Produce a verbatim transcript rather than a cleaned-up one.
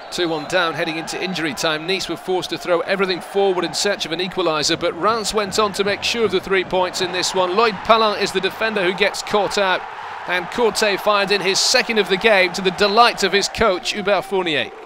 two one down heading into injury time. Nice were forced to throw everything forward in search of an equaliser, but Reims went on to make sure of the three points in this one. Lloyd Palin is the defender who gets caught out, and COURTET fired in his second of the game to the delight of his coach, Hubert Fournier.